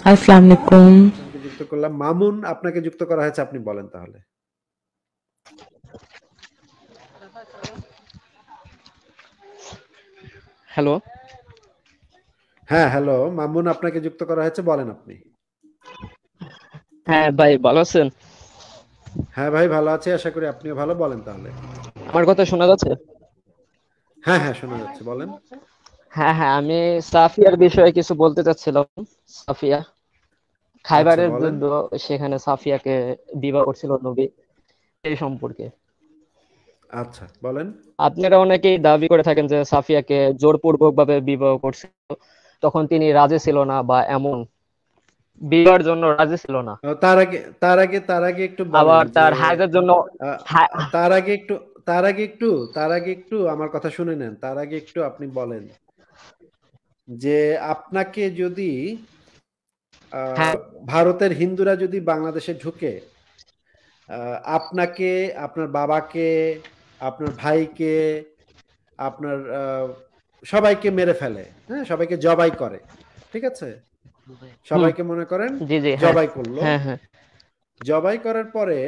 আসসালামু আলাইকুম। আপনাকে যুক্ত করলাম। মামুন আপনাকে যুক্ত করা হয়েছে, আপনি বলেন তাহলে। হ্যালো। হ্যাঁ, হ্যালো। মামুন আপনাকে যুক্ত করা হয়েছে, বলেন আপনি। হ্যাঁ ভাই, ভালো আছেন? হ্যাঁ ভাই, ভালো আছি, আশা করি আপনিও ভালো। বলেন তাহলে। আমার কথা শোনা যাচ্ছে? হ্যাঁ হ্যাঁ, শোনা যাচ্ছে, বলেন। হ্যাঁ হ্যাঁ, আমি সাফিয়ার বিষয়ে কিছু বলতে চাচ্ছিলাম। সাফিয়া, আচ্ছা, খাইবারের বলেন। যুদ্ধ, সেখানে সাফিয়াকে বিবাহ করছিল নবী, এই সম্পর্কে। আচ্ছা, বলেন। আপনারা অনেকেই দাবি করে থাকেন যে সাফিয়াকে জোরপূর্বক ভাবে বিবাহ করছিল, তখন তিনি রাজি ছিল না, বা এমন বিবাহের জন্য রাজি ছিল না। তার আগে একটু বলেন আবার যে তার হায়েজের জন্য আহ, হা- তার আগে একটু তার আগে একটু আমার কথা শুনে নেন। তার আগে একটু আপনি বলেন যে আপনাকে যদি হ্যাঁ ভারতের হিন্দুরা যদি বাংলাদেশে ঢুকে, আপনাকে, আপনার বাবাকে, আপনার ভাইকে, আপনার সবাইকে মেরে ফেলে, হ্যাঁ, সবাইকে জবাই করে, ঠিক আছে, হুম, সবাইকে মনে করেন জি জি, হ্যাঁ জবাই করলো। হ্যাঁ হ্যাঁ, জবাই করার পরে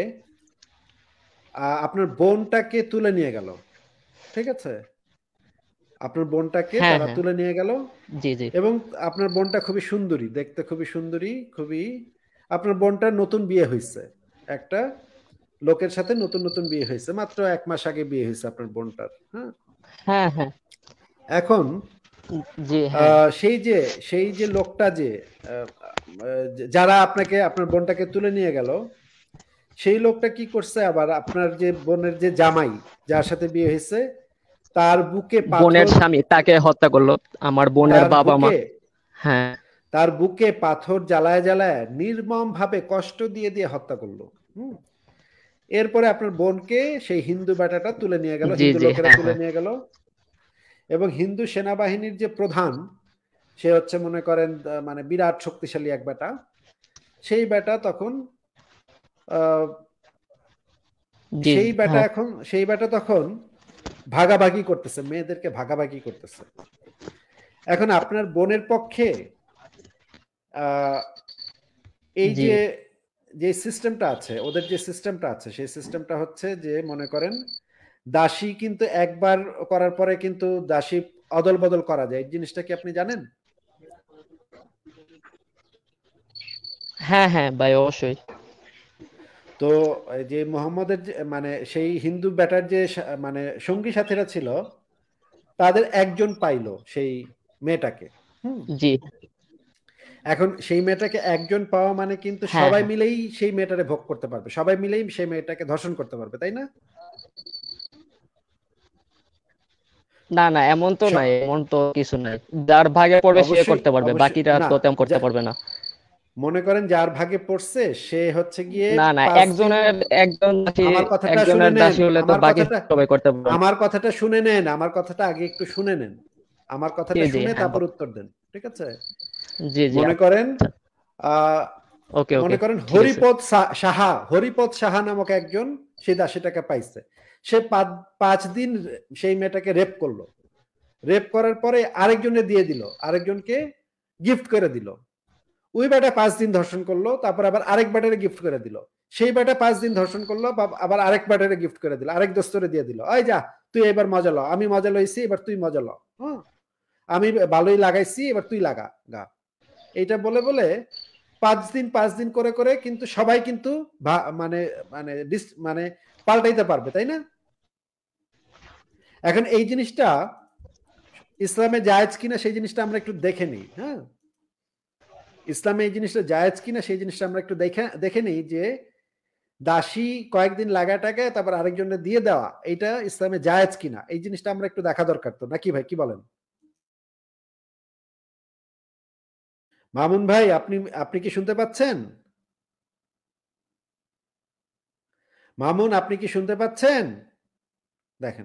আপনার বোনটাকে তুলে নিয়ে গেল, ঠিক আছে, আপনার বোনটাকে হ্যাঁ তারা হ্যাঁ, তুলে নিয়ে গেল। জি জি, এবং আপনার বোনটা খুবই সুন্দরী, দেখতে খুবই সুন্দরী, খুবই, আপনার বোনটার নতুন বিয়ে হয়েছে, একটা লোকের সাথে নতুন নতুন বিয়ে হয়েছে, মাত্র 1 মাস আগে বিয়ে হয়েছে আপনার বোনটার, হ্যাঁ। হ্যাঁ হ্যাঁ, এখন জি হ্যাঁ, সেই যে লোকটা যে আহ, যারা আপনাকে, আপনার বোনটাকে তুলে নিয়ে গেল, সেই লোকটা কি করছে, আবার আপনার যে বোনের যে জামাই, যার সাথে বিয়ে হয়েছে, তার বুকে বোনের পাথর, স্বামী তাকে হত্যা করলো, আমার বোনের তার বাবা মা। বুকে হ্যাঁ, তার বুকে পাথর জ্বালায় জ্বালায় নির্মম ভাবে কষ্ট দিয়ে দিয়ে হত্যা করলো। হুম। এরপরে আপনার বোনকে সেই হিন্দু বেটাটা তুলে নিয়ে গেল, জি হিন্দু জি, লোকেরা হ্যাঁ তুলে হ্যাঁ, নিয়ে গেল। এবং হিন্দু সেনাবাহিনীর যে প্রধান, সে হচ্ছে মনে করেন মানে বিরাট শক্তিশালী এক বেটা। সেই বেটা তখন আহ, জি জি, হ্যাঁ সেই বেটা তখন ভাগাভাগি করতেছে, মেয়েদেরকে ভাগাভাগি করতেছে। এখন আপনার বোনের পক্ষে আহ, এই জি যে যে সিস্টেমটা আছে, ওদের যে সিস্টেমটা আছে, সেই সিস্টেমটা হচ্ছে যে মনে করেন দাসী কিন্তু একবার করার পরে কিন্তু দাসী অদল বদল করা যায়, এই জিনিসটা কি আপনি জানেন? হ্যাঁ হ্যাঁ ভাই, অবশ্যই। তো এই যে মোহাম্মদের মানে সেই হিন্দু ব্যাটার যে মানে সঙ্গী সাথীরা ছিল, তাদের একজন পাইলো সেই মেয়েটাকে। হুম। জি, এখন সেই মেয়েটাকে একজন পাওয়া মানে কিন্তু হ্যাঁ সবাই হ্যাঁ, মিলেই সেই মেয়েটারে ভোগ করতে পারবে, সবাই মিলেই সেই মেয়েটাকে ধর্ষণ করতে পারবে, তাই না? না না, এমন তো স- নাই, এমন তো কিছু নাই। যার ভাগে পড়বে সে অবশ্যই, করতে পারবে, অবশ্যই বাকিরা না। তো তেমন করতে যা- পারবে না। মনে করেন যার ভাগে পড়ছে সে হচ্ছে গিয়ে না না, 5 দিন। একজন দাসী, আমার কথাটা শুনে একজনের নেন, দাসী হলে তো আমার বাকি কথাটা সবাই করতে পারবে না। আমার কথাটা শুনে নেন, আমার কথাটা আগে একটু শুনে নেন। আমার জি কথাটা জি, শুনে হ্যাঁ তারপর উত্তর দেন, ঠিক আছে? জি জি, মনে করেন আচ্ছা, আহ ওকে ওকে, মনে করেন ঠিক আছে। হরিপদ সাহা নামক একজন সেই দাসীটাকে পাইছে। সে 5 দিন সেই মেয়েটাকে রেপ করলো। রেপ করার পরে আরেকজনে দিয়ে দিল, আরেকজনকে গিফট করে দিল। ওই বেটা 5 দিন ধর্ষণ করলো, তারপর আবার আরেক বেটারে গিফট করে দিল। সেই বেটা 5 দিন ধর্ষণ করলো, আবার আরেক বেটারে গিফট করে দিল, আরেক দোস্তরে দিয়ে দিল, ওই যা, তুই এবার মজা ল, আমি মজা লইছি, এবার তুই মজা ল। হ্যাঁ, আমি ভালোই লাগাইছি, এবার তুই লাগা গা। এইটা বলে বলে 5 দিন করে করে কিন্তু সবাই কিন্তু মানে মানে মানে পাল্টাইতে পারবে, তাই না? এখন এই জিনিসটা ইসলামে জায়েজ কিনা সেই জিনিসটা আমরা একটু দেখে নিই। হ্যাঁ, ইসলামে এই জিনিসটা জায়েজ কিনা সেই জিনিসটা আমরা একটু দেখে দেখে নিই যে দাসী কয়েকদিন লাগায় টাকায় তারপর আরেকজনের দিয়ে দেওয়া, এইটা ইসলামে জায়েজ কিনা এই জিনিসটা আমরা একটু দেখা দরকার, তো নাকি ভাই, কি বলেন? মামুন ভাই, আপনি আপনি কি শুনতে পাচ্ছেন? মামুন, আপনি কি শুনতে পাচ্ছেন? দেখেন,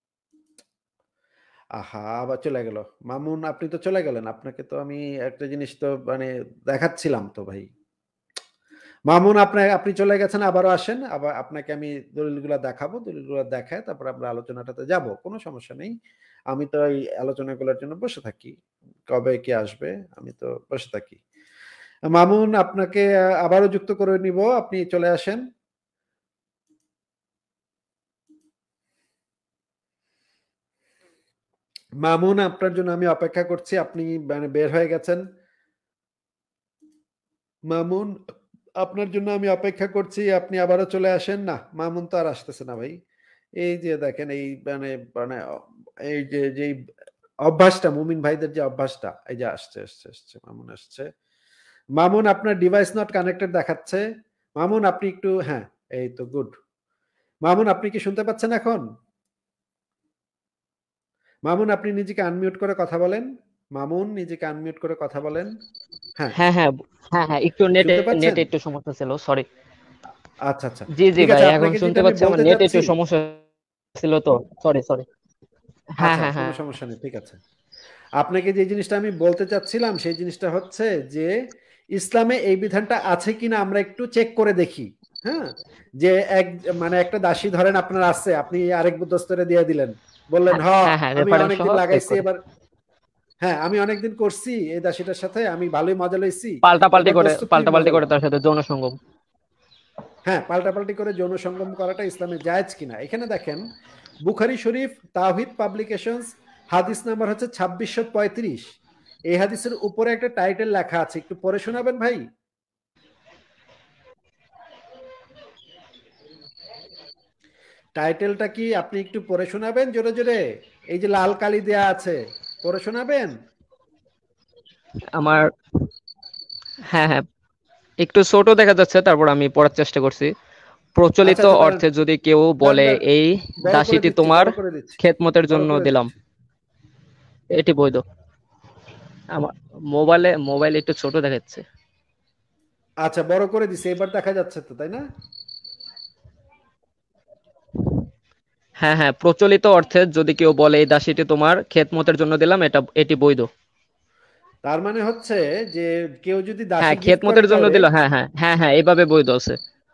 আহা, আবার চলে গেল। মামুন, আপনি তো চলে গেলেন, আপনাকে তো আমি একটা জিনিস তো মানে দেখাচ্ছিলাম তো ভাই। মামুন, আপনি চলে গেছেন, আবারও আসেন, আবার আপনাকে আমি দলিলগুলো দেখাবো, দলিলগুলো দেখায় তারপর আমরা আলোচনাটাতে যাব, কোনো সমস্যা নেই। আমি তো এই আলোচনাগুলোর জন্য বসে থাকি, কবে কে আসবে আমি তো বসে থাকি। মামুন, আপনাকে আবারও যুক্ত করে নিব, আপনি চলে আসেন। মামুন, আপনার জন্য আমি অপেক্ষা করছি, আপনি মানে বের হয়ে গেছেন। মামুন, আপনার জন্য আমি অপেক্ষা করছি, আপনি আবারও চলে আসেন। না, মামুন তো আর আসতেছে না ভাই। এই যে দেখেন, এই মানে মানে এই যে যেই অভ্যাসটা, মুমিন ভাইদের যে অভ্যাসটা, এই যে আসছে আসছে আসছে, মামুন আসছে। মামুন, আপনার ডিভাইস নট কানেক্টেড দেখাচ্ছে। মামুন, আপনি একটু, হ্যাঁ, এই তো গুড। মামুন, আপনি কি শুনতে পাচ্ছেন এখন? মামুন, আপনি নিজেকে আনমিউট করে কথা বলেন। মামুন, নিজেকে আনমিউট করে কথা বলেন। হ্যাঁ, হ্যাঁ হ্যাঁ হ্যাঁ হ্যাঁ, একটু নেটে শুনতে পাচ্ছেন? নেটে একটু সমস্যা ছিল, সরি। আচ্ছা আচ্ছা, জি জি ঠিক ভাই, আছে। এখন আপনাকে যেটা শুনতে আমি পাচ্ছি, আমার বলতে নেটে একটু চাচ্ছি, সমস্যা ছিল তো, সরি সরি। হ্যাঁ আচ্ছা, হ্যাঁ কোনো হ্যাঁ সমস্যা নেই, ঠিক আছে। আপনাকে যে জিনিসটা আমি বলতে চাচ্ছিলাম, সেই জিনিসটা হচ্ছে যে ইসলামে এই বিধানটা আছে কিনা আমরা একটু চেক করে দেখি। হ্যাঁ, যে এক মানে একটা দাসী ধরেন আপনার আছে, আপনি আরেক দোস্তরে দিয়ে দিলেন, বললেন হ্যাঁ হ, হ্যাঁ হ্যাঁ, আমি রেফারেন্স সহ অনেকদিন চেক লাগাইছি, করে এবার হ্যাঁ আমি অনেকদিন করছি এই দাসীটার সাথে, আমি ভালোই মজা লইছি, পাল্টাপাল্টি এবার করে, দোস্ত তুই পাল্টাপাল্টি মজা ল। করে তার সাথে যৌন সঙ্গম। হ্যাঁ, পাল্টাপাল্টি করে যৌন সঙ্গম করাটা ইসলামে জায়েজ কিনা। এখানে দেখেন, বুখারী শরীফ তাওহীদ পাবলিকেশনস, হাদিস নাম্বার হচ্ছে 2635। এই হাদিসের উপরে একটা টাইটেল লেখা আছে, একটু পড়ে শোনাবেন ভাই? টাইটেলটা কি আপনি একটু পড়ে শোনাবেন জোরে জোরে? এই যে লাল কালি দেয়া আছে, পড়ে শোনাবেন? আমার, হ্যাঁ হ্যাঁ, একটু ছোট দেখা যাচ্ছে, তারপর আমি পড়ার চেষ্টা করছি। আচ্ছা প্রচলিত আচ্ছা, দাঁড়ান অর্থে যদি কেউ দাঁড়ান বলে, দাঁড়ান, এই বড় করে দাসীটি দিচ্ছি, তোমার বড় করে দিচ্ছি, খেদমতের বড় জন্য করে দিলাম, দিচ্ছি। এটি বৈধ। আমার মোবাইলে একটু ছোট দেখাচ্ছে। আচ্ছা, বড় করে দিচ্ছি, এবার দেখা যাচ্ছে তো, তাই না? হ্যাঁ হ্যাঁ, প্রচলিত অর্থে যদি কেউ বলে এই দাসীটি তোমার খেদমতের জন্য দিলাম, এটি বৈধ। তার মানে হচ্ছে যে কেউ যদি হ্যাঁ, দাসী গিফট করে খেদমতের জন্য কাউরে, দিল, হ্যাঁ হ্যাঁ হ্যাঁ হ্যাঁ, এইভাবে বৈধ আছে।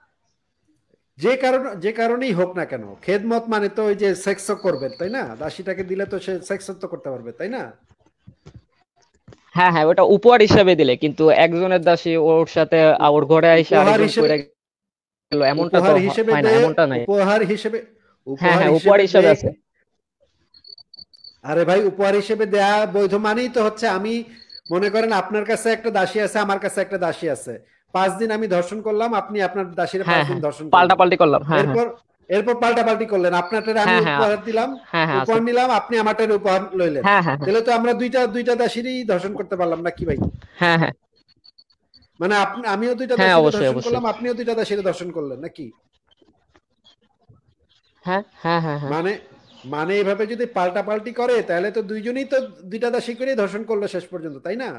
যে কারণেই হোক না কেন, খেদমত মানে তো ওই যে সেক্স করবে, তাই না? দাসীটাকে দিলে তো সে সেক্স তো করতে পারবে, তাই না? হ্যাঁ হ্যাঁ, ওটা উপহার হিসাবে দিলে, কিন্তু একজনের দাসী ওর সাথে ওর ঘরে এসে উপহার আরেকজন হিসেবে, কইরা গেল, এমনটা তো উপহার হিসেবে হয় না, দে, এমনটা নাই। উপহার হিসেবে, হ্যাঁ উপহার হ্যাঁ, উপহার হিসেবে দে। হিসাবে আছে। আরে ভাই, উপহার হিসেবে দেয়া বৈধ মানেই তো হচ্ছে, আমি মনে করেন আপনার কাছে একটা দাসী আছে, আমার কাছে একটা দাসী আছে, 5 দিন আমি ধর্ষণ করলাম, আপনি আপনার দাসীরে পাঁচ হ্যাঁ দিন হ্যাঁ, ধর্ষণ করলেন। পাল্টাপাল্টি করলাম, হ্যাঁ হ্যাঁ এরপর এরপর পাল্টাপাল্টি করলেন, আপনারটারে আমি হ্যাঁ হ্যাঁ উপহার দিলাম, হ্যাঁ হ্যাঁ আছে। উপহার নিলাম, আপনি আমারটারে উপহার লইলেন। হ্যাঁ হ্যাঁ তাহলে তো আমরা দুইটা দুইটা দাসীরই ধর্ষণ করতে পারলাম না কি ভাই? হ্যাঁ হ্যাঁ মানে আপনি, আমিও দুইটা হ্যাঁ, দাসীরে অবশ্যই ধর্ষণ অবশ্যই। করলাম, আপনিও দুইটা দাসীরে ধর্ষণ করলেন নাকি? হ্যাঁ হ্যাঁ হ্যাঁ হ্যাঁ মানে মানে এইভাবে যদি পাল্টাপাল্টি করে, তাহলে তো দুইজনেই তো দুইটা দাসী করে ধর্ষণ করলো শেষ পর্যন্ত, তাই না?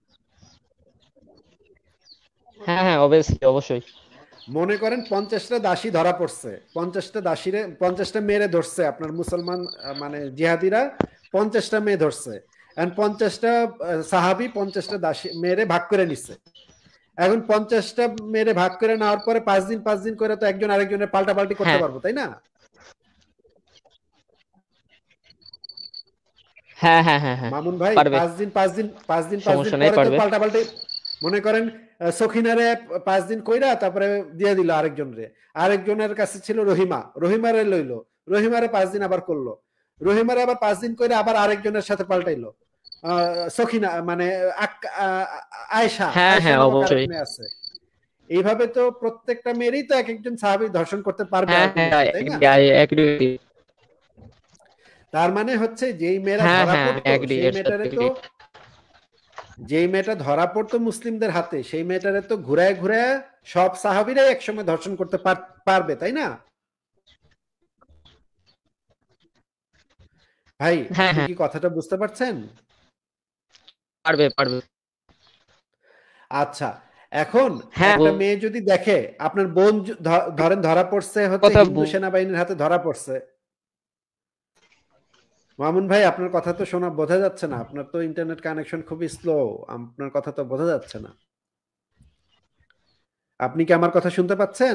হ্যাঁ হ্যাঁ, অবশ্যই অবশ্যই। মনে করেন 50টা দাসী ধরা পড়ছে, 50টা দাসীরে, 50টা মেয়েরে ধরছে আপনার মুসলমান মানে জিহাদিরা, 50টা মেয়ে ধরছে। এখন 50টা সাহাবি 50টা দাসী মেয়েরে ভাগ করে নিচ্ছে। এখন 50টা মেয়েরে ভাগ করে নেওয়ার পরে 5 দিন 5 দিন করে তো একজন আরেকজনের পাল্টাপাল্টি করতে হ্যাঁ পারবো, তাই না? হ্যাঁ হ্যাঁ হ্যাঁ হ্যাঁ, মামুন ভাই, পারবে, 5 দিন 5 দিন 5 দিন 5 দিন সমস্যা নেই, পরে তো পারবে। পাল্টাপাল্টি, মনে করেন সখিনারে 5 দিন কইরা তারপরে দিয়ে দিল আরেকজনরে, আরেকজনের কাছে ছিল রহিমা, রহিমারে লইলো, রহিমারে 5 দিন আবার করলো, রহিমারে আবার 5 দিন কইরা আবার আরেকজনের সাথে পাল্টাইলো, সখিনা মানে আয়েশা, হ্যাঁ আয়েশা হ্যাঁ, নামক আরেক অবশ্যই। মেয়ে আছে। এইভাবে তো প্রত্যেকটা মেয়েরই তো এক একজন সাহাবী ধর্ষণ করতে পারবে হ্যাঁ হ্যাঁ, আলটিমেটলি, তাই না? I agree. তার মানে হচ্ছে যেই মেয়েরা হ্যাঁ ধরা হ্যাঁ, পড়তো এগ্রি, সেই এর সাথে মেয়েটারে তো, এগ্রি। যেই মেয়েটা ধরা পড়তো মুসলিমদের হাতে, সেই মেয়েটারে তো ঘুরায় ঘুরায় সব সাহাবীরাই একসময় ধর্ষণ করতে পারবে, তাই না? ভাই, হ্যাঁ আপনি হ্যাঁ, কি কথাটা বুঝতে পারছেন? পারবে পারবে। আচ্ছা, এখন হ্যাঁ, একটা মেয়ে যদি দেখে আপনার বোন ধরেন ধরা পড়ছে হচ্ছে কথা হিন্দু সেনাবাহিনীর হাতে ধরা পড়ছে। মামুন ভাই, আপনার কথা তো শোনা বোঝা যাচ্ছে না, আপনার তো ইন্টারনেট কানেকশন খুবই স্লো, আপনার কথা তো বোঝা যাচ্ছে না। আপনি কি আমার কথা শুনতে পাচ্ছেন?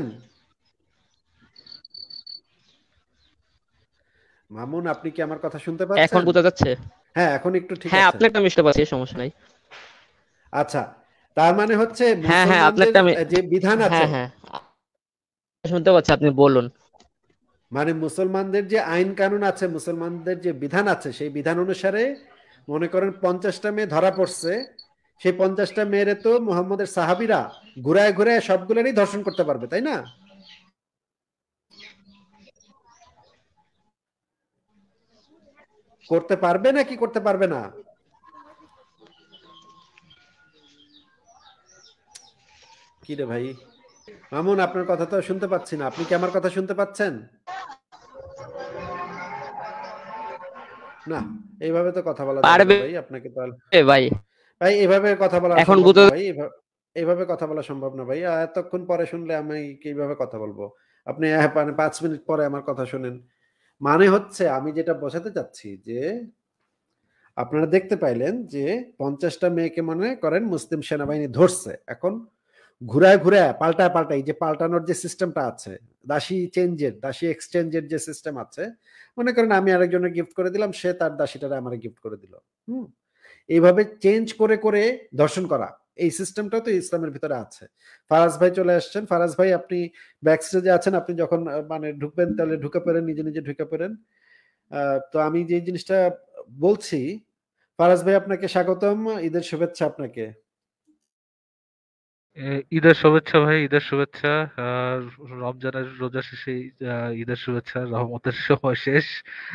মামুন, আপনি কি আমার কথা শুনতে এখন পাচ্ছেন? বোঝা যাচ্ছে। হ্যাঁ, এখন একটু ঠিক হ্যাঁ, আছে। আপনারটা মিশতে পারছি, সমস্যা নাই। আচ্ছা, তার মানে হচ্ছে হ্যাঁ হ্যাঁ, মুসলমানদের আপনারটা আমি, যে বিধান আছে, হ্যাঁ হ্যাঁ শুনতে পাচ্ছি, আপনি বলুন। মানে মুসলমানদের যে আইন কানুন আছে, মুসলমানদের যে বিধান আছে, সেই বিধান অনুসারে মনে করেন 50টা মেয়ে ধরা পড়ছে, সেই 50টা মেয়েরে তো মুহাম্মদের সাহাবীরা ঘুরায় ঘুরায় সবগুলোরই ধর্ষণ করতে পারবে, তাই না? করতে পারবে নাকি করতে পারবে না? কি রে ভাই মামুন, আপনার কথা তো শুনতে পাচ্ছি না, আপনি কি আমার কথা শুনতে পাচ্ছেন? না, এইভাবে তো কথা বলা যাবে না পারবে ভাই, আপনাকে তো ভাই, ভাই এভাবে কথা বলা এখন সম্ভব বুঝতে, না ভাই, এইভাবে কথা বলা সম্ভব না ভাই। এতক্ষণ পরে শুনলে আমি কিভাবে কথা বলবো? আপনি মানে 5 মিনিট পরে আমার কথা শুনেন। মানে হচ্ছে আমি যেটা বোঝাতে চাচ্ছি যে আপনারা দেখতে পাইলেন যে 50টা মেয়েকে মনে করেন মুসলিম সেনাবাহিনী ধরছে, এখন ঘুরায় ঘুরায় পাল্টায় পাল্টায়, এই যে পাল্টানোর যে সিস্টেমটা আছে, দাসী এক্সচেঞ্জের যে সিস্টেম আছে, মনে করেন আমি আরেকজনের গিফট করে দিলাম, সে তার দাসীটারে আমার গিফট করে দিল। হুম, এইভাবে চেঞ্জ করে করে ধর্ষণ করা, এই সিস্টেমটাও তো ইসলামের ভিতরে আছে। ফারাজ ভাই চলে আসছেন। ফারাজ ভাই আপনি ব্যাক স্টেজে আছেন, আপনি যখন মানে ঢুকবেন তাহলে ঢুকে পড়েন, নিজে নিজে ঢুকে পড়েন। তো আমি যে জিনিসটা বলছি, ফারাজ ভাই আপনাকে স্বাগতম, ঈদের শুভেচ্ছা আপনাকে। ঈদের শুভেচ্ছা ভাই, ঈদের শুভেচ্ছা। আর রমজানের রোজা শেষে ঈদের শুভেচ্ছা, রহমতের সময় শেষ।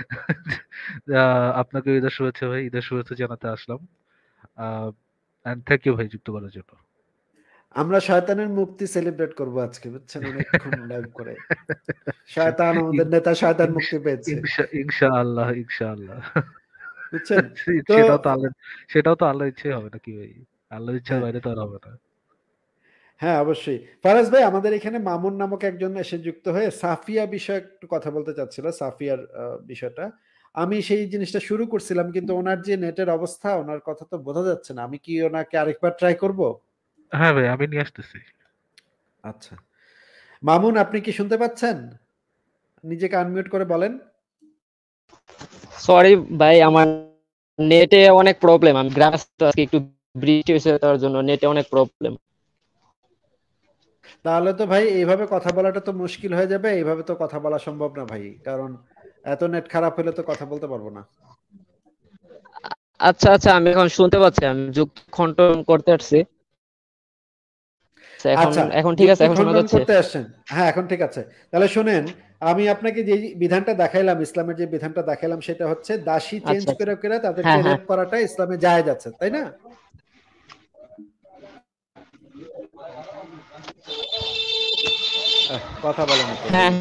আপনাকে ঈদের শুভেচ্ছা ভাই, ঈদের শুভেচ্ছা জানাতে আসলাম। এন্ড থ্যাংক ইউ ভাই যুক্ত করার জন্য। আমরা শয়তানের মুক্তি সেলিব্রেট করব আজকে, বুঝছেন, অনেকক্ষণ লাইভ করে। শয়তান, আমাদের নেতা শয়তান মুক্তি পেয়েছে, ইনশাআল্লাহ ইনশাআল্লাহ। বুঝছেন। তো সেটাও তো আল্লাহ, সেটাও তো আল্লাহর ইচ্ছে হবে নাকি ভাই? আল্লাহর ইচ্ছার হ্যাঁ বাইরে তো আর হবে না। হ্যাঁ, অবশ্যই। ফারাজ ভাই, আমাদের এখানে মামুন নামক একজন এসে যুক্ত হয়ে সাফিয়া বিষয়ে একটু কথা বলতে চাচ্ছিল, সাফিয়ার বিষয়টা। আমি সেই জিনিসটা শুরু করছিলাম, কিন্তু ওনার যে নেটের অবস্থা, ওনার কথা তো বোঝা যাচ্ছে না। আমি কি ওনাকে আরেকবার ট্রাই করব? হ্যাঁ ভাই, আমি নিয়ে আসতেছি। আচ্ছা, মামুন আপনি কি শুনতে পাচ্ছেন? নিজেকে আনমিউট করে বলেন। সরি ভাই, আমার নেটে অনেক প্রবলেম, আমি গ্রামে আছি তো, আজকে একটু বৃষ্টি হয়েছে, তার জন্য নেটে অনেক প্রবলেম। তাহলে তো ভাই এইভাবে কথা বলাটা তো মুশকিল হয়ে যাবে, এইভাবে তো কথা বলা সম্ভব না ভাই, কারণ এত নেট খারাপ হলে তো কথা বলতে পারবো না। আচ্ছা আচ্ছা, আমি এখন শুনতে পাচ্ছি, আমি যুক্ত খণ্ডন করতে পারছি। আচ্ছা, এখন আচ্ছা, এখন ঠিক আছে, যুক্তি এখন শোনা খণ্ডন যাচ্ছে। করতে আসছেন। হ্যাঁ, এখন ঠিক আছে। তাহলে শুনেন, আমি আপনাকে যে বিধানটা দেখাইলাম, ইসলামের যে বিধানটা দেখাইলাম, সেটা হচ্ছে দাসী চেঞ্জ আচ্ছা আচ্ছা, করে করে তাদেরকে হ্যাঁ হ্যাঁ রেপ করাটা ইসলামে জায়েজ আছে, তাই না? কথা বলে না তো ভাই। হ্যাঁ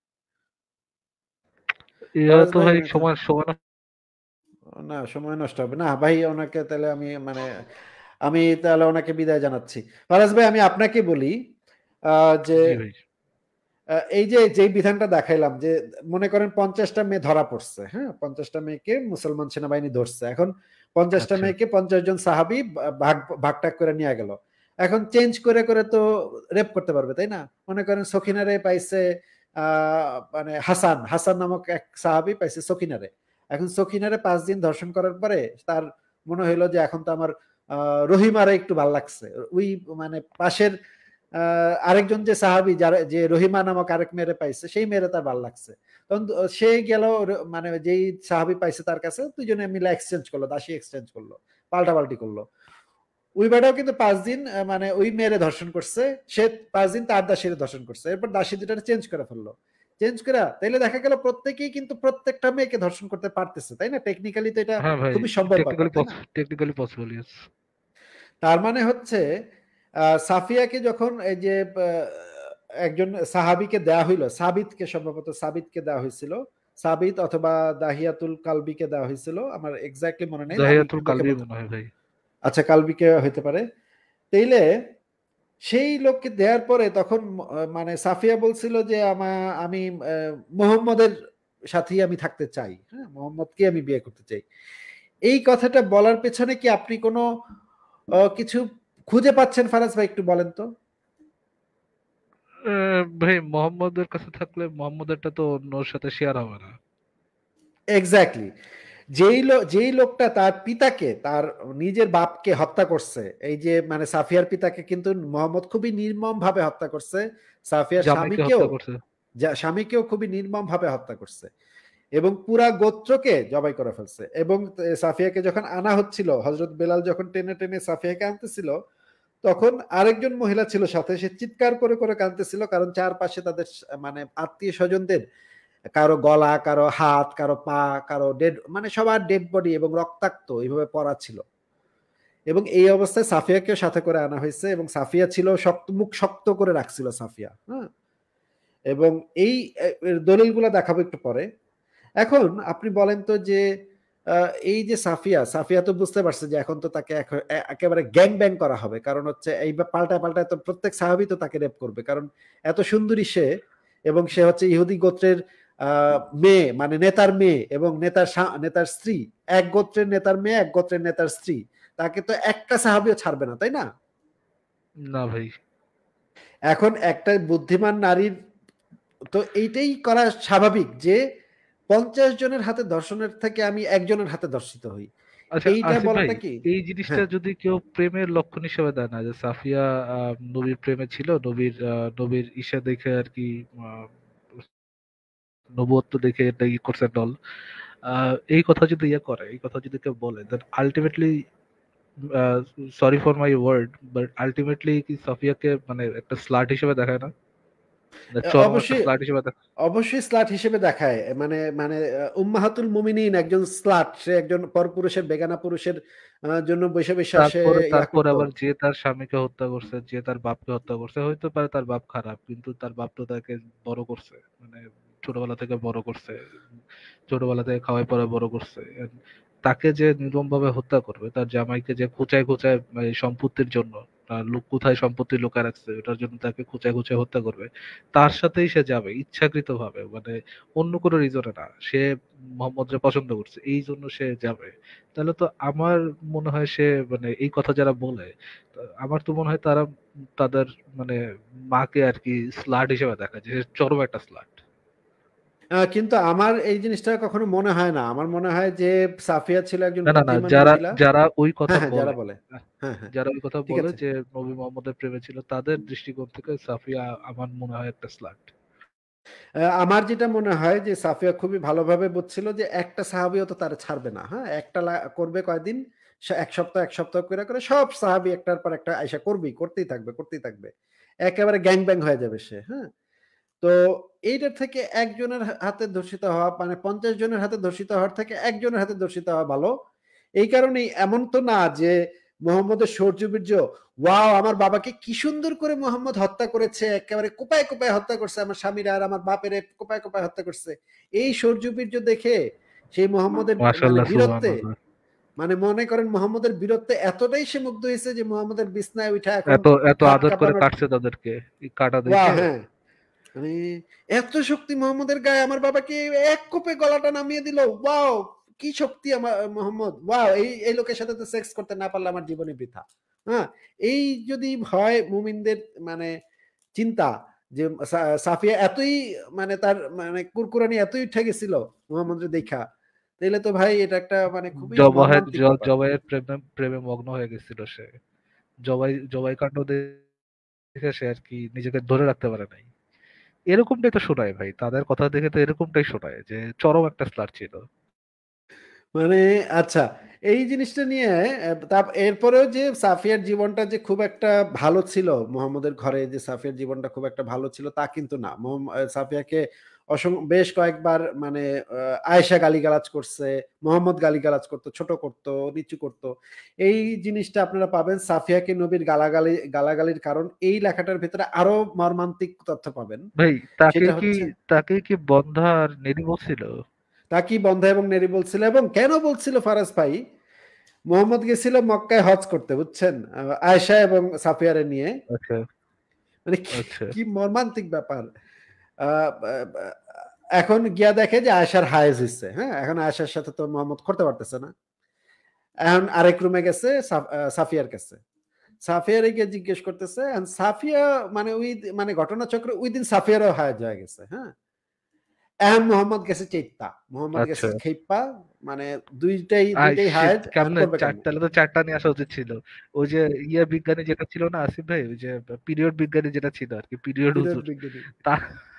এটা ফরাজ তো ভাই ভাই উনি তো, সময় সময় না সময় নষ্ট হবে না ভাই, ওনাকে তাহলে আমি মানে আমি তাহলে ওনাকে বিদায় জানাচ্ছি। ফরাজ ভাই, আমি আপনাকে বলি যে জি ভাই। এই যে যেই বিধানটা দেখাইলাম, যে মনে করেন 50টা মেয়ে ধরা পড়ছে, হ্যাঁ, 50টা মেয়েকে মুসলমান সেনাবাহিনী ধরছে, এখন 50টা আচ্ছা। মেয়েকে 50 জন সাহাবি ভাগ ভাগ টাগ করে নিয়ে গেল। এখন চেঞ্জ করে করে তো রেপ করতে পারবে, তাই না? মনে করেন সখিনারে পাইছে মানে হাসান হাসান নামক এক সাহাবি পাইছে সখিনারে। এখন সখিনারে 5 দিন ধর্ষণ করার পরে তার মনে হইলো যে এখন তো আমার রহিমারে একটু ভাল লাগছে, ওই মানে পাশের আরেকজন যে সাহাবি, যারা যে রহিমা নামক আরেক মেয়েরে পাইছে, সেই মেয়েরে তার ভালো লাগছে, তখন সে গেল মানে যেই সাহাবি পাইছে তার কাছে, দুজনে মিলে এক্সচেঞ্জ করলো, দাসী এক্সচেঞ্জ করলো, পাল্টাপাল্টি করলো। ওই বেটাও কিন্তু 5 দিন মানে ওই মেয়েরে ধর্ষণ করছে, সে 5 দিন তার দাসীরে ধর্ষণ করছে, এরপর দাসী দুটা চেঞ্জ করে ফেললো। চেঞ্জ করে তাইলে দেখা গেল প্রত্যেকেই কিন্তু প্রত্যেকটা মেয়েকে ধর্ষণ করতে পারতেছে, তাই না? টেকনিক্যালি তো এটা হ্যাঁ ভাই, খুবই সম্ভব ব্যাপার, তাই না? Technically possible, yes. তার মানে হচ্ছে সাফিয়াকে যখন এই যে একজন সাহাবিকে দেয়া হইল, সাবিতকে, সম্ভবত সাবিতকে দেওয়া হয়েছিল, সাবিত অথবা দাহিয়াতুল কালবিকে দেওয়া হয়েছিল, আমার এক্স্যাক্টলি মনে নেই, আমি দাহিয়াতুল একটু দেখে কালবি বলতে। মনে হয় ভাই। আচ্ছা, কালবিকে হইতে পারে। তাইলে সেই লোককে দেওয়ার পরে তখন মানে সাফিয়া বলছিল যে আমি মোহাম্মদের সাথেই আমি থাকতে চাই, হ্যাঁ, মোহাম্মদকে আমি বিয়ে করতে চাই। এই কথাটা বলার পেছনে কি আপনি কোনো কিছু খুঁজে পাচ্ছেন ফারাজ ভাই, একটু বলেন তো। ভাই মোহাম্মদের কাছে থাকলে মোহাম্মদেরটা তো অন্যর সাথে শেয়ার হবে না। এক্স্যাক্টলি, যেই লোকটা তার পিতাকে, তার নিজের বাপকে হত্যা করছে, এই যে মানে সাফিয়ার পিতাকে কিন্তু মোহাম্মদ খুবই নির্মম ভাবে হত্যা করছে, সাফিয়ার জামাইকে হত্যা করছে। স্বামীকেও খুবই নির্মম ভাবে হত্যা করছে, এবং পুরা গোত্রকে জবাই করে ফেলছে। এবং সাফিয়াকে যখন আনা হচ্ছিল, হযরত বেলাল যখন টেনে টেনে সাফিয়াকে আনতেছিল, তখন আরেকজন মহিলা ছিল সাথে, সে চিৎকার করে করে কাঁদতেছিল, কারণ চারপাশে তাদের মানে আত্মীয় স্বজনদের কারো গলা, কারো হাত, কারো পা, কারো ডেড, মানে সবার ডেড বডি এবং রক্তাক্ত এইভাবে পড়া ছিল। এবং এই অবস্থায় সাফিয়াকেও সাথে করে আনা হয়েছে, এবং সাফিয়া ছিল মুখ শক্ত করে রাখছিল সাফিয়া, হ্যাঁ। এবং এই দলিলগুলো দেখাবো একটু পরে। এখন আপনি বলেন তো যে এই যে সাফিয়া তো বুঝতে পারছে যে এখন তো তাকে একেবারে গ্যাং ব্যাং করা হবে, কারণ হচ্ছে এই পাল্টায় পাল্টায় তো প্রত্যেক সাহাবী তো তাকে রেপ করবে, কারণ এত সুন্দরী সে, এবং সে হচ্ছে ইহুদি গোত্রের মেয়ে, মানে নেতার মেয়ে এবং নেতার স্ত্রী, এক গোত্রের নেতার মেয়ে, এক গোত্রের নেতার স্ত্রী, তাকে তো একটা সাহাবীও ছাড়বে না, তাই না? না ভাই। এখন একটা বুদ্ধিমান নারীর তো এইটাই করা স্বাভাবিক যে 50 জনের হাতে ধর্ষণের থেকে আমি একজনের হাতে ধর্ষিত হই, আচ্ছা এইটা আসিফ ভাই, বলাটা কি? এই জিনিসটা হ্যাঁ, যদি কেউ প্রেমের লক্ষণ হিসেবে দেয় না, যে সাফিয়া নবীর প্রেমে ছিল, নবীর ঈশা দেখে আর কি, আহ, নবুয়ত্ব দেখে এটা ই করছে দল, এই কথা যদি করে, এই কথা যদি কেউ বলে, then ultimately, sorry for my word, but ultimately কি সাফিয়াকে মানে একটা স্লাট হিসেবে দেখায় না? চরম একটা অবশ্যই স্লাট হিসেবে দেখায়। অবশ্যই স্লাট হিসেবে দেখায়, মানে মানে উম্মাহাতুল মুমিনিন একজন স্লাট, সে একজন পরপুরুষের, বেগানা পুরুষের জন্য বসে বসে সে ইয়া তারপরে করতো। আবার যে তার স্বামীকে হত্যা করছে, যে তার বাপকে হত্যা করছে, হইতে পারে তার বাপ খারাপ, কিন্তু তার বাপ তো তাকে বড় করছে, মানে ছোটবেলা থেকে বড় করছে, ছোটবেলা থেকে খাওয়াই পড়ায় বড় করছে। And তাকে যে নির্মম ভাবে হত্যা করবে, তার জামাইকে যে খোঁচায় খোঁচায় এই সম্পত্তির জন্য, তার লোক কোথায় সম্পত্তি লুকায় রাখছে ওটার জন্য তাকে খোঁচায় খোঁচায় হত্যা করবে, তার সাথেই সে যাবে ইচ্ছাকৃত ভাবে, মানে অন্য কোনো রিজনে না, সে মোহাম্মদকে পছন্দ করছে এই জন্য সে যাবে। তাহলে তো আমার মনে হয় সে, মানে এই কথা যারা বলে, আমার তো মনে হয় তারা তাদের মানে মাকে আর কি স্লাট হিসেবে দেখা, যে সে চরম একটা স্লাট। কিন্তু আমার এই জিনিসটা কখনো মনে হয় না, আমার মনে হয় যে সাফিয়া ছিল একজন না না না, বুদ্ধিমান যারা মহিলা। যারা ওই হ্যাঁ কথা হ্যাঁ, যারা বলে, বলে, হ্যাঁ হ্যাঁ, যারা ওই কথা ঠিক বলে আছে। যে নবী মোহাম্মদের প্রেমে ছিল, তাদের দৃষ্টিকোণ থেকে সাফিয়া আমার মনে হয় একটা স্লাট। আমার যেটা মনে হয় যে সাফিয়া খুবই ভালোভাবে বুঝছিল যে একটা সাহাবিও তো তারা ছাড়বে না, হ্যাঁ, একটা করবে কয়দিন, এক সপ্তাহ এক সপ্তাহ করে করে সব সাহাবি একটার পর একটা আইসা করবেই, করতেই থাকবে, একেবারে গ্যাং ব্যাং হয়ে যাবে সে, হ্যাঁ। তো এইটার থেকে একজনের হাতে ধর্ষিত হওয়া, মানে 50 জনের হাতে ধর্ষিত হওয়ার থেকে একজনের হাতে ধর্ষিত হওয়া ভালো। এই কারণেই এমন তো না যে মোহাম্মদের শৌর্যবীর্য, ওয়াও আমার বাবাকে কি সুন্দর করে মোহাম্মদ হত্যা করেছে, একেবারে কোপায় কোপায় হত্যা করছে, আমার স্বামীরা আর আমার বাপের কোপায় কোপায় হত্যা করছে, এই শৌর্যবীর্য দেখে সেই মোহাম্মদের মানে মাশাআল্লাহ, বীরত্বে, সুবহানাল্লাহ। মানে মনে করেন মোহাম্মদের বীরত্বে এতটাই সে মুগ্ধ হয়েছে যে মোহাম্মদের বিছনায় উঠা এখন এত এত খাট আদর করে কাঁপানোর। কাটছে তাদেরকে, এই কাটা ওয়া, দেখে। হ্যাঁ, মানে এত শক্তি মোহাম্মদের গায়ে, আমার বাবাকে এক কোপে গলাটা নামিয়ে দিল, ওয়াও কি শক্তি আমার মোহাম্মদ, ওয়াও এই লোকের সাথে তো সেক্স করতে না পারলে আমার জীবনে বৃথা। হ্যাঁ, এই যদি হয় মুমিনদের মানে চিন্তা, যে সাফিয়া এতই মানে তার মানে কুরকুরানি এতই উঠে গেছিল মোহাম্মদের দেখা, তাইলে তো ভাই এটা একটা মানে খুবই মর্মান্তিক ব্যাপার। জবাইয়ের প্রেমে প্রেমে মগ্ন হয়ে গেছিল সে। জবাই কাণ্ড দেখে সে আর কি নিজেকে ধরে রাখতে পারে নাই। এরকমটাই তো শোনায় ভাই, তাদের কথা দেখে তো এরকমটাই শোনায় যে চরম একটা স্লাট ছিল। মানে আচ্ছা, এই জিনিসটা নিয়ে এরপরেও যে সাফিয়ার জীবনটা যে খুব একটা ভালো ছিল, মোহাম্মদের ঘরে যে সাফিয়ার জীবনটা খুব একটা ভালো ছিল তা কিন্তু না। সাফিয়াকে বেশ কয়েকবার মানে আয়েশা গালিগালাজ করছে, মোহাম্মদ গালিগালাজ করতো, ছোট করতো, নিচু করতো। এই জিনিসটা আপনারা পাবেন সাফিয়াকে নবীর গালাগালির কারণ, এই লেখাটার ভেতরে আরো মর্মান্তিক তথ্য পাবেন। ভাই, সেটা হচ্ছে তাকে কি বন্ধা আর নেডি বলছিল? তা কি বন্ধা এবং নেরি বলছিল, এবং কেন বলছিল ফারাজ ভাই, মোহাম্মদ গেছিল মক্কায় হজ করতে, বুঝছেন, আয়েশা এবং সাফিয়ারে নিয়ে, আচ্ছা, মানে আচ্ছা। কি মর্মান্তিক ব্যাপার। আহ, আহ, এখন গিয়া দেখে যে আয়েশার হায়েজ হচ্ছে, হ্যাঁ, এখন আয়েশার সাথে তো মোহাম্মদ করতে পারতেছে না, এখন আরেক রুমে গেছে সাফিয়ার কাছে, সাফিয়ারে গিয়ে জিজ্ঞেস করতেছে, সাফিয়া মানে ওই মানে ঘটনাচক্রে ওই দিন সাফিয়ারও হায়েজ হয়ে গেছে, হ্যাঁ। এখন মোহাম্মদ গেছে চেইত্তা, মোহাম্মদ গেছে আচ্ছা খেইপ্পা, মানে দুইটাই আই হায়ার। শিট, এখন কেমনে করবে কেমনে? চারটা, তাহলে তো চারটা নিয়ে আসা উচিত ছিল। ওই যে ইয়ে বিজ্ঞানী যেটা ছিল না আসিফ ভাই, ওই যে পিরিয়ড বিজ্ঞানী যেটা ছিল আর কি, পিরিয়ড বিরাট হুজুর, বিজ্ঞানী। তার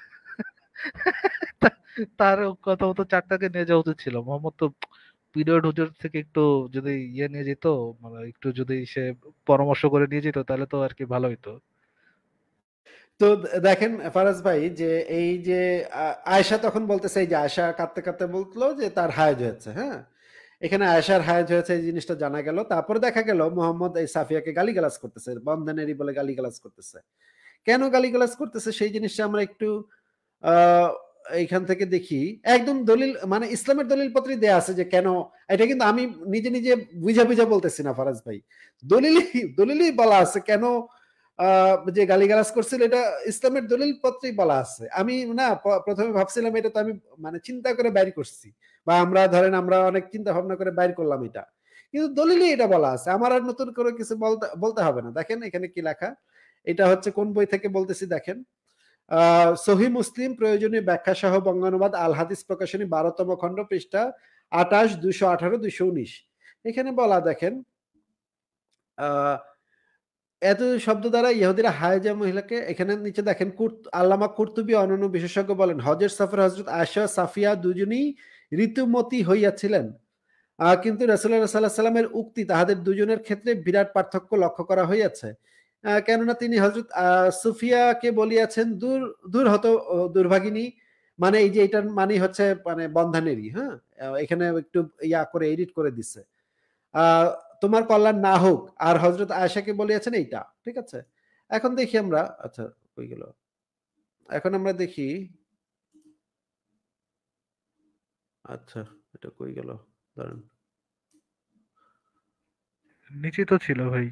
তা- তার কথা মতো চারটাকে নিয়ে যাওয়া উচিত ছিল। মোহাম্মদ তো পিরিয়ড হুজুর থেকে একটু যদি ইয়ে নিয়ে যেত, মানে একটু যদি সে পরামর্শ করে নিয়ে যেত তাহলে তো আর কি ভালো হইতো। তো দেখেন ফারাজ ভাই, যে এই যে আয়েশা তখন বলতেছে, এই যে আয়েশা কাঁদতে কাঁদতে বলতো যে তার হায়েজ হয়েছে, হ্যাঁ, এখানে আয়েশার হায়েজ হয়েছে এই জিনিসটা জানা গেল। তারপরে দেখা গেল মোহাম্মদ এই সাফিয়াকে গালিগালাজ করতেছে, বন্ধনেরই বলে গালিগালাজ করতেছে। কেন গালিগালাজ করতেছে সেই জিনিসটা আমরা একটু আহ এইখান থেকে দেখি। একদম দলিল, মানে ইসলামের দলিল পত্রে দেয়া আছে যে কেন। এটা কিন্তু আমি নিজে নিজে বুঝা বুঝা বলতেছি না ফারাজ ভাই, দলিলই বলা আছে কেন যে গালিগালাজ করছিল, এটা ইসলামের দলিল পত্রেই বলা আছে। আমি না প্রথমে ভাবছিলাম এটা তো আমি মানে চিন্তা করে বাইর করছি, বা আমরা ধরেন আমরা অনেক চিন্তা ভাবনা করে বাইর করলাম এটা, কিন্তু দলিলই এটা বলা আছে, আমার আর নতুন করে কিছু বলতে বলতে হবে না। দেখেন এখানে কি লেখা, এটা হচ্ছে কোন বই থেকে বলতেছি দেখেন। সহি মুসলিম প্রয়োজনীয় ব্যাখ্যা সহ বঙ্গানুবাদ আল হাদিস প্রকাশনী 12তম খণ্ড পৃষ্ঠা 28, 218, 219। এখানে বলা দেখেন, আহ এত শব্দ দ্বারা ইহুদিরা হায়েজা মহিলাকে, এখানে নিচে দেখেন আল্লামা কুরতুবী অন্যান্য বিশেষজ্ঞ বলেন হজের সফরে হজরত আয়েশা সাফিয়া দুজনেই ঋতুমতী হইয়াছিলেন, কিন্তু রাসূলুল্লাহ সাল্লাল্লাহু আলাইহি সাল্লামের উক্তি তাহাদের দুজনের ক্ষেত্রে বিরাট পার্থক্য লক্ষ্য করা হইয়াছে। কেননা তিনি হযরত সুফিয়াকে বলিয়াছেন দূর দূর হতো দুর্ভাগিনী, মানে এই যে এটার মানে হচ্ছে মানে বন্ধানেরই, হ্যাঁ, এখানে একটু ইয়া করে এডিট করে দিচ্ছে, তোমার কল্যাণ না হোক। আর হযরত আয়েশাকে বলিয়াছেন এইটা, ঠিক আছে। এখন দেখি আমরা, আচ্ছা কই গেল, এখন আমরা দেখি, আচ্ছা এটা কই গেল, দাঁড়ান। নিচে তো ছিল ভাই।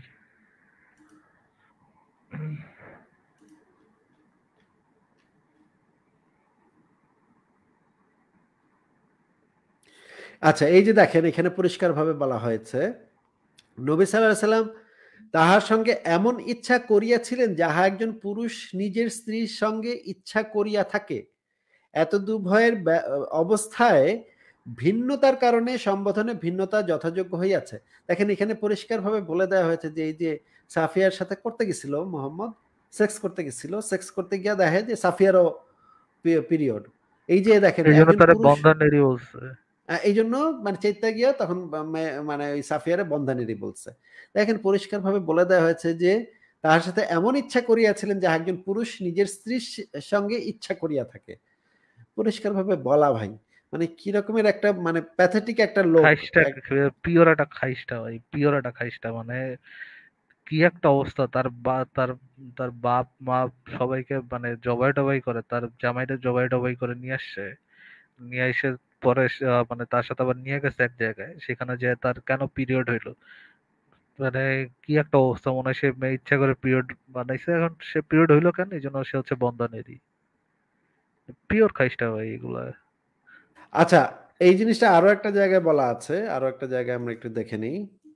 আচ্ছা এই যে দেখেন এখানে পরিষ্কারভাবে বলা হয়েছে, নবী সাল্লাল্লাহু আলাইহি সাল্লাম তাহার সঙ্গে এমন ইচ্ছা করিয়াছিলেন যাহা একজন পুরুষ নিজের স্ত্রীর সঙ্গে ইচ্ছা করিয়া থাকে, এত দুভয়ের অবস্থায় ভিন্নতার কারণে সম্বোধনে ভিন্নতা যথাযোগ্য হইয়াছে। দেখেন এখানে পরিষ্কারভাবে বলে দেওয়া হয়েছে যে এই যে সাফিয়ার সাথে করতে গেছিল মোহাম্মদ, সেক্স করতে গেছিল, সেক্স করতে গিয়া দেখে যে সাফিয়ারও পিরিয়ড। এই যে দেখেন এই জন্য একজন তারা পুরুষ, বন্ধনেরই বলছে। এই জন্য মানে চেতা গিয়া তখন মানে ওই সাফিয়ারে বন্ধানেরই বলছে। দেখেন পরিষ্কারভাবে বলে দেওয়া হয়েছে যে তাহার সাথে এমন ইচ্ছা করিয়াছিলেন যে একজন পুরুষ নিজের স্ত্রীর সঙ্গে ইচ্ছা করিয়া থাকে, পরিষ্কারভাবে বলা ভাই। মানে কি রকমের একটা মানে প্যাথেটিক একটা লোক। খাইস্টা, পিওর একটা খাইস্টা ভাই, পিওর একটা খাইস্টা, মানে কি একটা অবস্থা। তার তার বাপ মা সবাইকে মানে জবাই টবাই করে, তার জামাইটা জবাই টবাই করে নিয়ে আসছে, নিয়ে এসে পরে মানে তার সাথে আবার নিয়ে গেছে এক জায়গায়, সেখানে যে তার কেন পিরিয়ড হইলো, মানে কি একটা অবস্থা। মনে হয় সে মেয়ে ইচ্ছা করে পিরিয়ড বানাইছে, এখন সে পিরিয়ড হইলো কেন, এই জন্য সে হচ্ছে বন্ধনেরই। পিওর খাইস্টা ভাই এগুলা। আচ্ছা এই জিনিসটা আরো একটা জায়গায় বলা আছে, আরো একটা জায়গায় আমরা একটু দেখে নিই।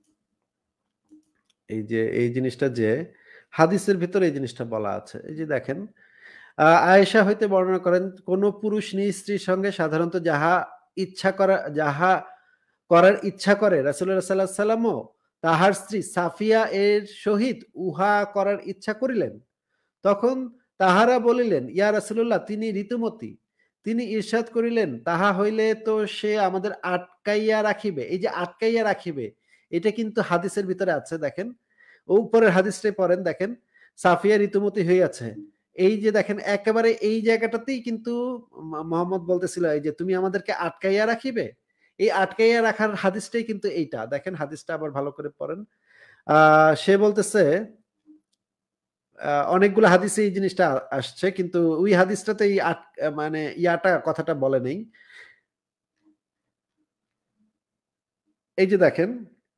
এই যে এই জিনিসটা যে হাদিসের ভিতরে এই জিনিসটা বলা আছে, এই যে দেখেন, আয়েশা হইতে বর্ণনা করেন কোন পুরুষ নিজ স্ত্রীর সঙ্গে সাধারণত যাহা করার ইচ্ছা করে রাসূলুল্লাহ সাল্লাল্লাহু আলাইহি সাল্লামও তাহার স্ত্রী সাফিয়া এর সহিত উহা করার ইচ্ছা করিলেন। তখন তাহারা বলিলেন, ইয়া রাসূলুল্লাহ তিনি ঋতুমতী। তিনি ইরশাদ করিলেন, তাহা হইলে তো সে আমাদের আটকাইয়া রাখিবে। এই যে আটকাইয়া রাখিবে, এটা কিন্তু হাদিসের ভিতরে আছে দেখেন। উপরের হাদিসটাই পড়েন দেখেন, সাফিয়া ঋতুমতী হইয়াছে। এই যে দেখেন একেবারে এই জায়গাটাতেই কিন্তু মোহাম্মদ বলতেছিল এই যে তুমি আমাদেরকে আটকাইয়া রাখিবে। এই আটকাইয়া রাখার হাদিসটাই কিন্তু এইটা। দেখেন হাদিসটা আবার ভালো করে পড়েন। সে বলতেছে অনেকগুলো হাদিসে এই জিনিসটা আসছে, কিন্তু ওই হাদিসটাতে এই মানে ইয়াটা কথাটা বলে নেই। এই যে দেখেন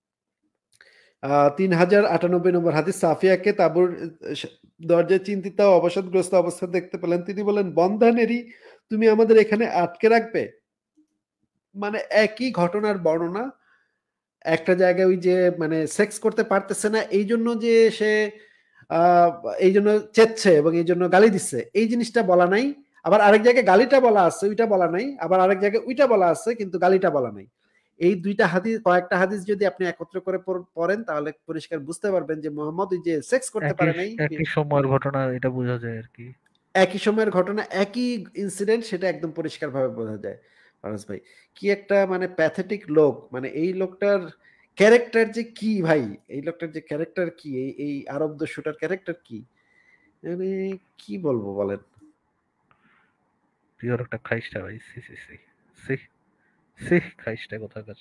3098 নম্বর হাদিস, সাফিয়াকে তাঁবুর দরজায় চিন্তিত ও অবসাদগ্রস্ত অবস্থা দেখতে পেলেন। তিনি বলেন, বন্ধানেরই তুমি আমাদের এখানে আটকে রাখবে। মানে একই ঘটনার বর্ণনা, একটা জায়গায় ওই যে মানে সেক্স করতে পারতেছে না এই জন্য যে সে এই জন্য চেচ্ছে এবং এই জন্য গালি দিচ্ছে, এই জিনিসটা বলা নাই। আবার আরেক জায়গায় গালিটা বলা আছে, ওইটা বলা নাই, আবার আরেক জায়গায় ওইটা বলা আছে কিন্তু গালিটা বলা নাই। এই দুইটা হাদিস, কয়েকটা হাদিস যদি আপনি একত্র করে পড়েন তাহলে পরিষ্কার বুঝতে পারবেন যে মুহাম্মদ ওই যে সেক্স করতে পারে নাই, একই সময়ের ঘটনা, এটা বোঝা যায় আর কি। একই সময়ের ঘটনা, একই ইনসিডেন্ট, সেটা একদম পরিষ্কার ভাবে বোঝা যায়। ফারাজ ভাই কি একটা মানে প্যাথেটিক লোক, মানে এই লোকটার ক্যারেক্টার যে কি ভাই, এই লোকটার যে ক্যারেক্টার কি, এই আরব দস্যুটার ক্যারেক্টার কি, মানে কি বলবো বলেন। পিওর একটা খাইস্টা ভাই, সি সি সি সি সি, খাইস্টা কোথাকার।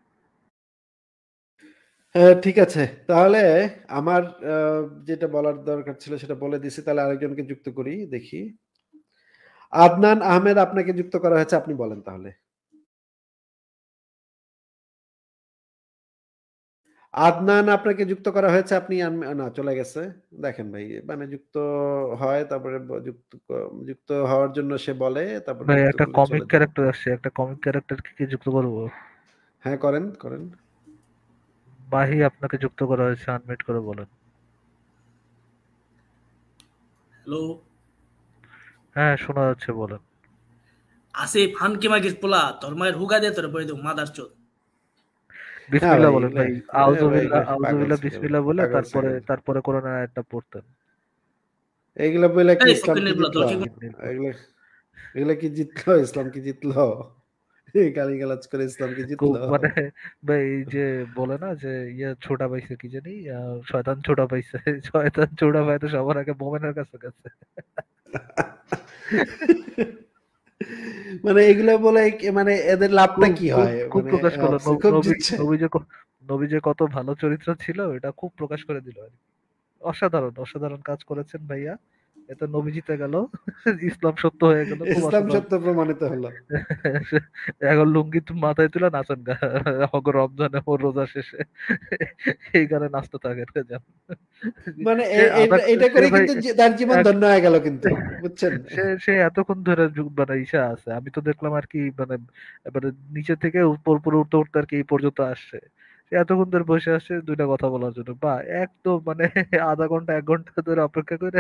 ঠিক আছে, তাহলে আমার যেটা বলার দরকার ছিল সেটা বলে দিছি। তাহলে আরেকজনকে যুক্ত করি, দেখি। আদনান আহমেদ, আপনাকে যুক্ত করা হয়েছে, আপনি বলেন তাহলে। আদনান, আপনাকে যুক্ত করা হয়েছে, আপনি না, চলে গেছে। দেখেন ভাই, মানে যুক্ত হয়, তারপরে যুক্ত হওয়ার জন্য সে বলে, তারপর ভাই যুক্ত একটা করলে কমিক চলে যায়। ক্যারেক্টার আসছে, একটা কমিক ক্যারেক্টার কি যুক্ত করবো? হ্যাঁ, করেন করেন। মাহি, আপনাকে যুক্ত করা হয়েছে, আনমিউট করে বলেন। হ্যালো, হ্যাঁ শোনা যাচ্ছে, বলেন। আসিফ হানকি মাগির পোলা, তোর মায়ের হুগা দিয়ে তোর বলে দেব মাদার চোদ। বিসমিল্লাহ ভাই, বলেন এগুলা ভাই, ভাই, আউযুবিল্লাহ এগুলা পাগল আউযুবিল্লাহ ছাগল, বিসমিল্লাহ বলে পাগল তারপরে ছাগল। তারপরে কোরআনের আয়াতটা পড়তেন। এগুলা বলে কি এই ইসলাম কি ফকিন্নির পোলা, তোর জিতলো? কি এগুলা এগুলা কি জিতলো? ইসলাম কি জিতলো? গালিগালাজ করে ইসলাম কি খুব জিতলো? মানে ভাই, এই যে বলে না যে ইয়ে ছোটা পাইছে কি জানি, শয়তান ছোটা পাইছে। শয়তান ছোটা পাইতে সবার আগে মোমেনের কাছে গেছে। মানে এগুলা বলে মানে এদের লাভটা খুব কি খুব হয়? খুব মানে প্রকাশ করলো খুব জিতছে। নবী যে কত ভালো চরিত্র ছিল, এটা খুব প্রকাশ করে দিল আর কি। অসাধারণ অসাধারণ কাজ করেছেন ভাইয়া। এতে নবী জিতে গেল, ইসলাম সত্য হয়ে গেল, খুব ইসলাম অসাধারণ। সত্য প্রমাণিত হলো। এখন লুঙ্গি মাথায় তুলে নাচেন গা, রমজানে ও রোজা শেষে এই গানে নাচতে থাকেন যান। মানে সে আধা এটা সে করে ভাই কিন্তু তার জীবন এক ধন্য হয়ে গেল কিন্তু, বুঝছেন? সে এতক্ষণ ধরে মানে ইসা আছে, আমি তো দেখলাম আর কি, মানে মানে নিচে থেকে উপর উপরে উঠতে উঠতে আর কি এই পর্যন্ত আসছে। সে এতক্ষণ ধরে বসে আসছে দুইটা কথা বলার জন্য, বা একদম মানে আধা ঘন্টা 1 ঘন্টা ধরে অপেক্ষা করে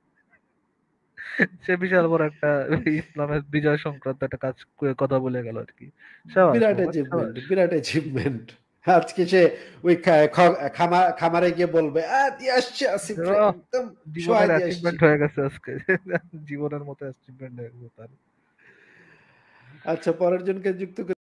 সে বিশাল বড় একটা ইসলামের বিজয় সংক্রান্ত একটা কথা বলে গেল আর কি। সাবাস বিরাট মোহাম্মদ, অ্যাচিভমেন্ট, সাবাস। বিরাট অ্যাচিভমেন্ট। আজকে সে ওই খামারে গিয়ে বলবে, দিয়ে আসছে আসিফ রে, আহ, একদম জীবনের সোয়াই দিয়ে আসছি। অ্যাচিভমেন্ট হয়ে গেছে আজকে, জীবনের মতো অ্যাচিভমেন্ট হয়ে গেছে তার। আচ্ছা, পরের জনকে যুক্ত